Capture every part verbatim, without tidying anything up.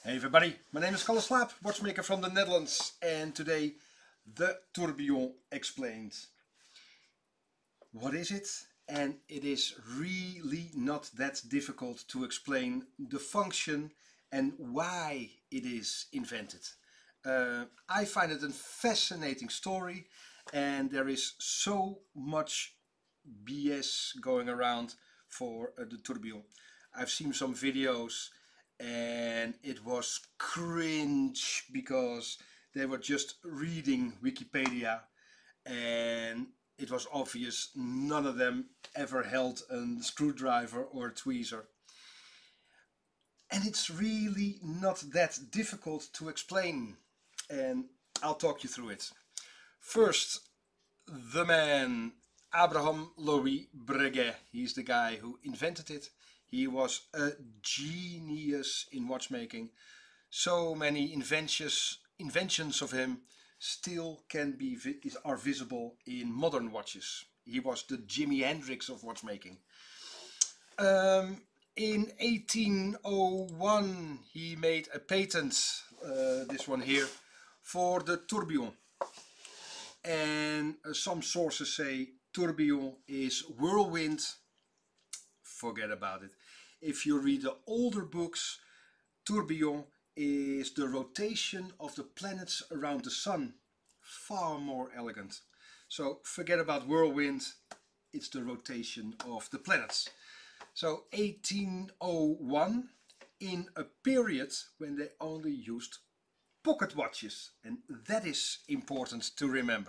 Hey everybody, my name is Kalle Slaap, watchmaker from the Netherlands, and today the tourbillon explained. What is it? And it is really not that difficult to explain the function and why it is invented. Uh, I find it a fascinating story, and there is so much B S going around for uh, the tourbillon. I've seen some videos and it was cringe because they were just reading Wikipedia and it was obvious none of them ever held a screwdriver or a tweezer. And it's really not that difficult to explain, and I'll talk you through it. First, the man Abraham Louis Breguet. He's the guy who invented it. He was a genius in watchmaking. So many inventions, inventions of him still can be are visible in modern watches. He was the Jimi Hendrix of watchmaking. Um, in eighteen oh one he made a patent, uh, this one here, for the tourbillon. And uh, some sources say tourbillon is whirlwind. Forget about it. If you read the older books, tourbillon is the rotation of the planets around the sun. Far more elegant. So forget about whirlwind, it's the rotation of the planets. So eighteen oh one, in a period when they only used pocket watches, and that is important to remember.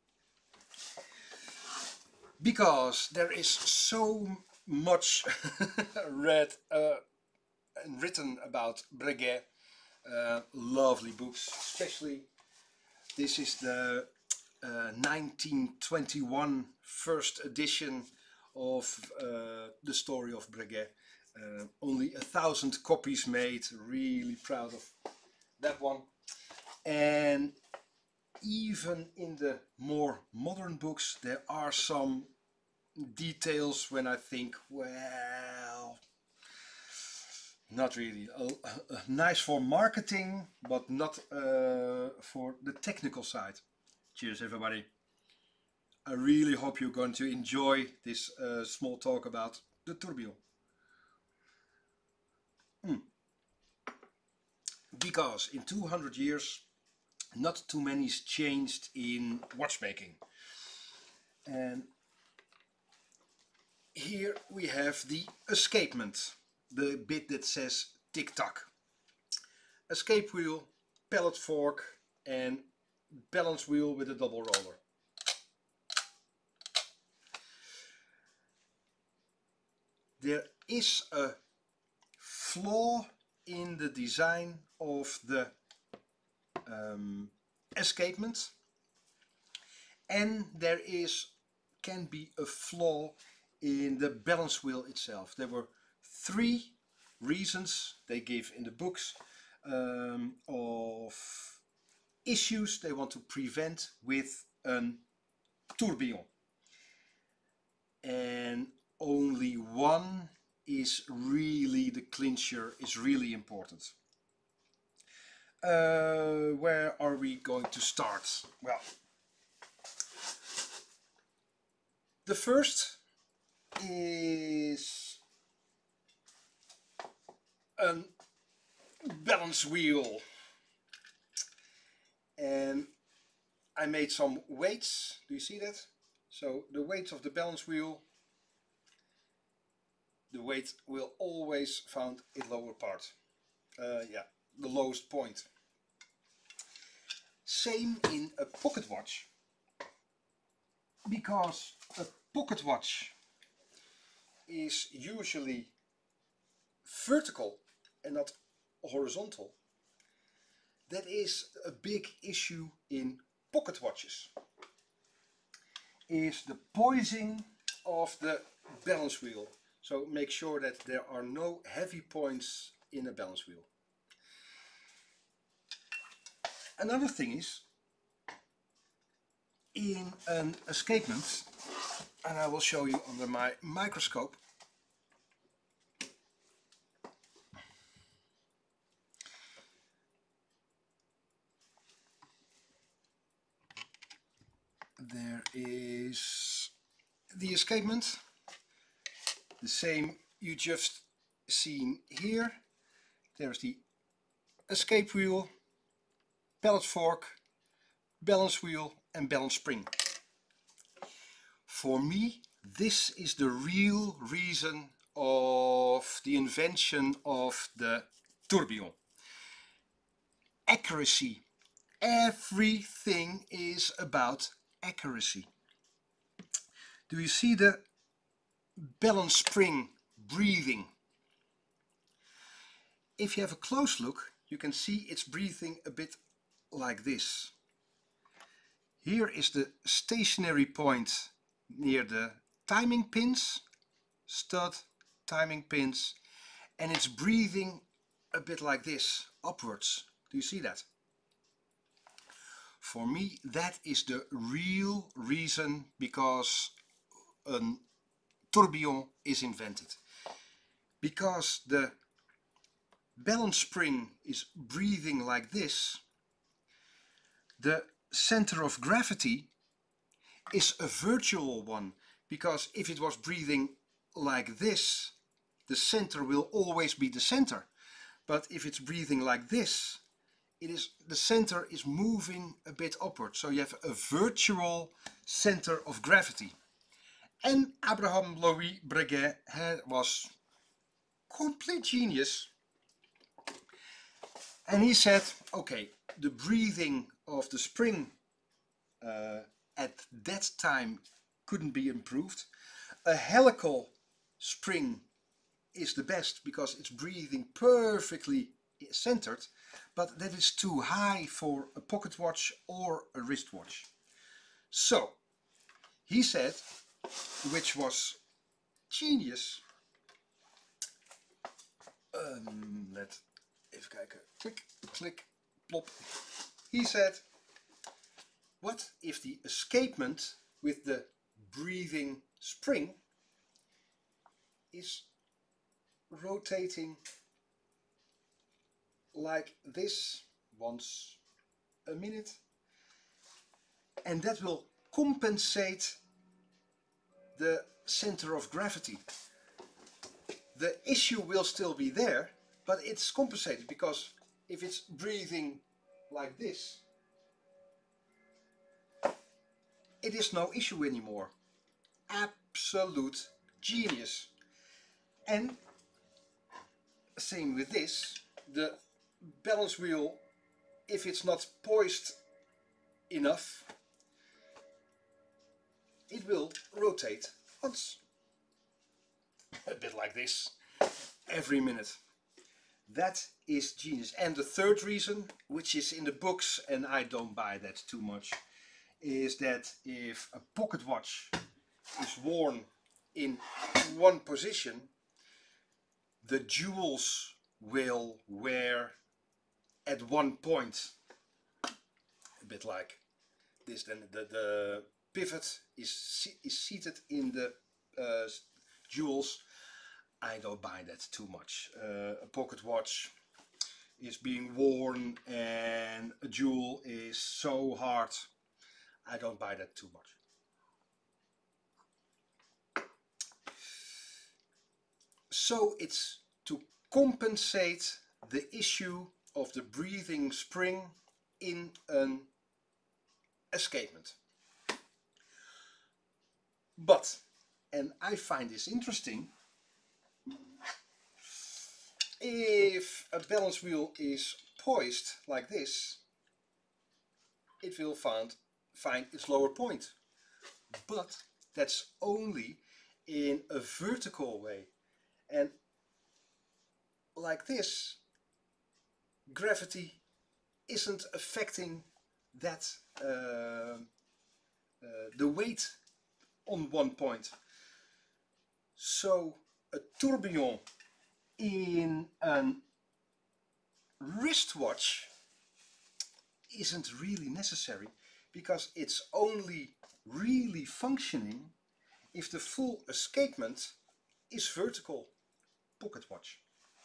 Because there is so much read uh, and written about Breguet, uh, lovely books, especially this is the uh, nineteen twenty-one first edition of uh, the story of Breguet. Uh, only a thousand copies made, really proud of that one. And even in the more modern books there are some details when I think, well, not really. Uh, uh, nice for marketing, but not uh, for the technical side. Cheers everybody. I really hope you're going to enjoy this uh, small talk about the tourbillon. Mm. Because in two hundred years not too many's changed in watchmaking. And here we have the escapement, the bit that says tick-tock. Escape wheel, pallet fork and balance wheel with a double roller. There is a flaw in the design of the um, escapement, and there is can be a flaw in the balance wheel itself. There were three reasons they give in the books um, of issues they want to prevent with a tourbillon, and only one is really the clincher, is really important. Uh, where are we going to start? Well, the first is a balance wheel, and I made some weights. Do you see that? So the weights of the balance wheel, the weight will always found in lower part. Uh, yeah, the lowest point. Same in a pocket watch, because a pocket watch is usually vertical and not horizontal. That is a big issue in pocket watches, is the poising of the balance wheel. So make sure that there are no heavy points in a balance wheel. Another thing is, in an escapement, and I will show you under my microscope, there is the escapement, the same you just seen here. There's the escape wheel, pallet fork, balance wheel and balance spring. For me, this is the real reason of the invention of the tourbillon. Accuracy. Everything is about accuracy. Do you see the balance spring breathing? If you have a close look, you can see it's breathing a bit like this. Here is the stationary point near the timing pins, stud, timing pins, and it's breathing a bit like this, upwards. Do you see that? For me, that is the real reason because a tourbillon is invented. Because the balance spring is breathing like this, the center of gravity is a virtual one, because if it was breathing like this, the center will always be the center. But if it's breathing like this, it is the center is moving a bit upward. So you have a virtual center of gravity. And Abraham Louis Breguet had, was complete genius. And he said, okay, the breathing of the spring uh, at that time couldn't be improved. A helical spring is the best because it's breathing perfectly centered, but that is too high for a pocket watch or a wristwatch. So he said, which was genius, um, let even kijken, click, click, plop. He said, what if the escapement with the breathing spring is rotating like this once a minute, and that will compensate the center of gravity. The issue will still be there, but it's compensated, because if it's breathing like this, it is no issue anymore. Absolute genius. And same with this, the balance wheel, if it's not poised enough, it will rotate once, a bit like this, every minute. That is genius. And the third reason, which is in the books, and I don't buy that too much, is that if a pocket watch is worn in one position, the jewels will wear at one point, a bit like this. Then the, the pivot is, is seated in the uh, jewels. I don't buy that too much. Uh, a pocket watch is being worn and a jewel is so hard. I don't buy that too much. So it's to compensate the issue of the breathing spring in an escapement. But, and I find this interesting, if a balance wheel is poised like this, it will find, find its lower point. But that's only in a vertical way. And like this, gravity isn't affecting that uh, uh, the weight on one point. So a tourbillon in a wristwatch isn't really necessary, because it's only really functioning if the full escapement is vertical. Pocket watch.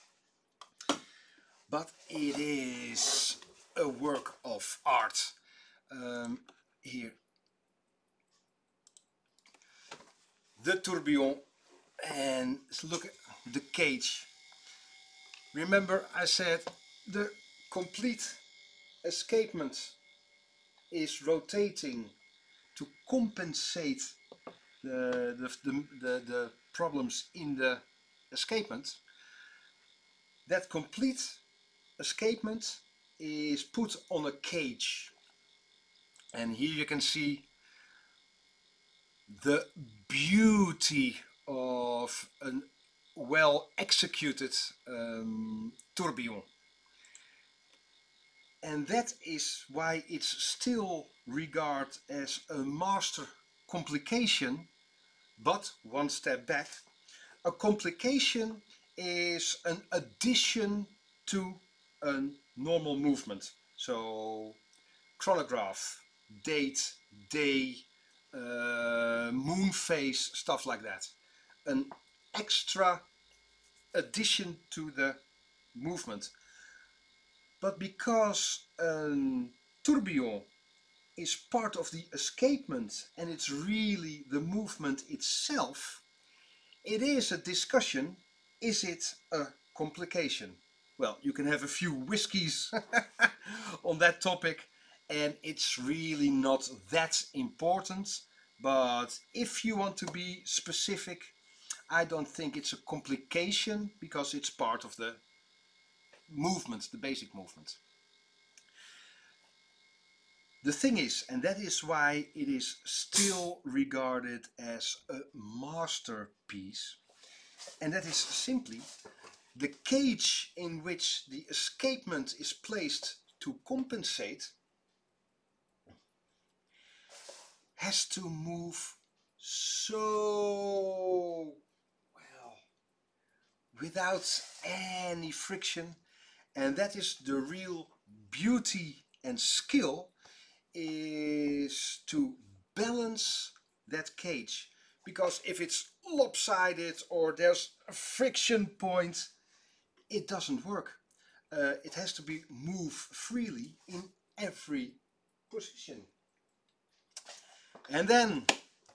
But it is a work of art. Um, here the tourbillon, and look at the cage. Remember I said the complete escapement is rotating to compensate the, the, the, the, the problems in the escapement. That complete escapement is put on a cage, and here you can see the beauty of a well executed um, tourbillon. And that is why it's still regarded as a master complication. But one step back, a complication is an addition to a normal movement. So chronograph, date, day, uh, moon phase, stuff like that. An extra addition to the movement. But because a tourbillon is part of the escapement and it's really the movement itself, it is a discussion, is it a complication? Well, you can have a few whiskies on that topic and it's really not that important, but if you want to be specific, I don't think it's a complication because it's part of the movement, the basic movement. The thing is, and that is why it is still regarded as a masterpiece, and that is simply the cage in which the escapement is placed to compensate has to move so well without any friction, and that is the real beauty and skill, is to balance that cage, because if it's lopsided or there's a friction point, it doesn't work. Uh, it has to be moved freely in every position. And then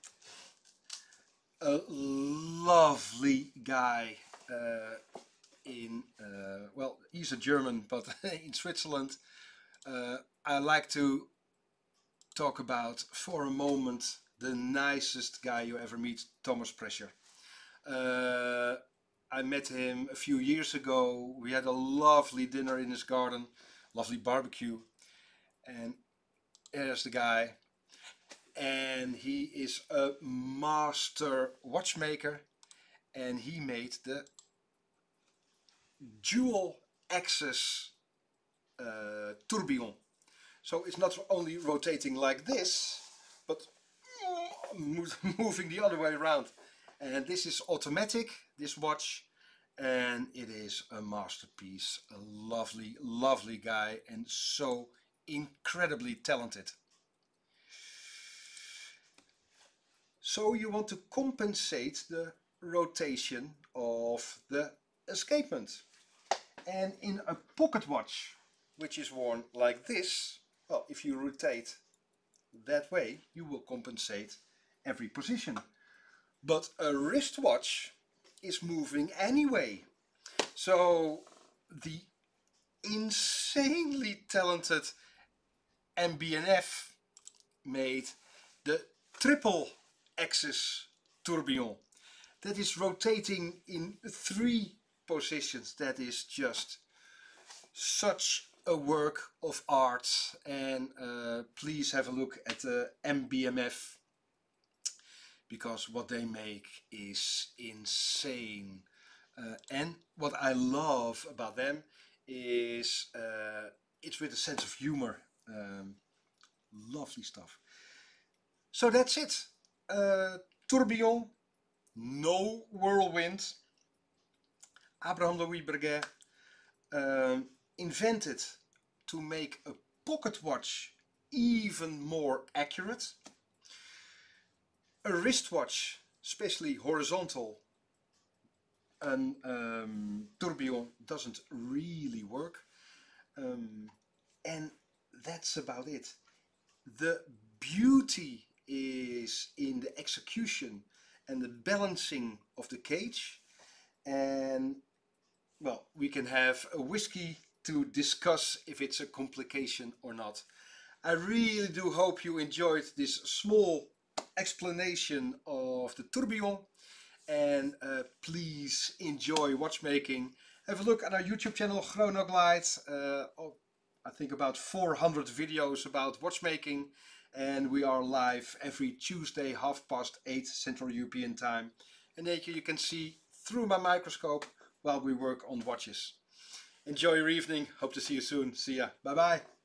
a lovely guy uh, in, uh, well, he's a German, but in Switzerland, uh, I like to talk about for a moment the nicest guy you ever meet, Thomas Prescher. Uh, I met him a few years ago. We had a lovely dinner in his garden, lovely barbecue, and there's the guy. And he is a master watchmaker, and he made the dual axis uh, tourbillon. So it's not only rotating like this, but moving the other way around. And this is automatic, this watch, and it is a masterpiece. A lovely, lovely guy, and so incredibly talented. So you want to compensate the rotation of the escapement. And in a pocket watch, which is worn like this, well, if you rotate that way, you will compensate every position. But a wristwatch is moving anyway. So the insanely talented M B N F made the triple axis tourbillon that is rotating in three positions. That is just such a work of art, and uh, please have a look at the M B M F, because what they make is insane. Uh, and what I love about them is uh, it's with a sense of humor. Um, lovely stuff. So that's it. Uh, tourbillon, no whirlwind. Abraham Louis Breguet um, invented to make a pocket watch even more accurate. A wristwatch, especially horizontal, and um, tourbillon doesn't really work. Um, and that's about it. The beauty is in the execution and the balancing of the cage. And well, we can have a whiskey to discuss if it's a complication or not. I really do hope you enjoyed this small explanation of the tourbillon, and uh, please enjoy watchmaking. Have a look at our YouTube channel Chronoglide. Uh, oh, I think about four hundred videos about watchmaking, and we are live every Tuesday half past eight Central European time, and there you can see through my microscope while we work on watches. Enjoy your evening, hope to see you soon. See ya, bye bye.